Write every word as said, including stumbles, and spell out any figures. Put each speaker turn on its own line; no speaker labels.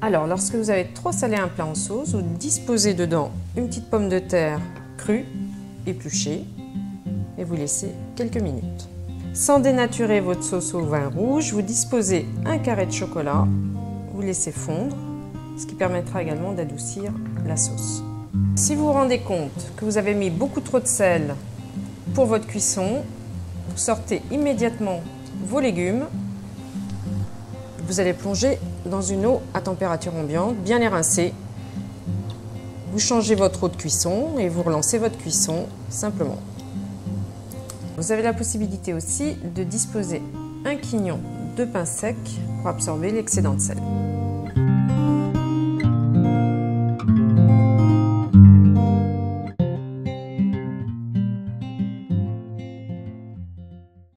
Alors, lorsque vous avez trop salé un plat en sauce, vous disposez dedans une petite pomme de terre crue, épluchée, et vous laissez quelques minutes. Sans dénaturer votre sauce au vin rouge, vous disposez un carré de chocolat, vous laissez fondre, ce qui permettra également d'adoucir la sauce. Si vous vous rendez compte que vous avez mis beaucoup trop de sel pour votre cuisson, vous sortez immédiatement vos légumes. Vous allez plonger dans une eau à température ambiante, bien les rincer. Vous changez votre eau de cuisson et vous relancez votre cuisson simplement. Vous avez la possibilité aussi de disposer un quignon de pain sec pour absorber l'excédent de sel.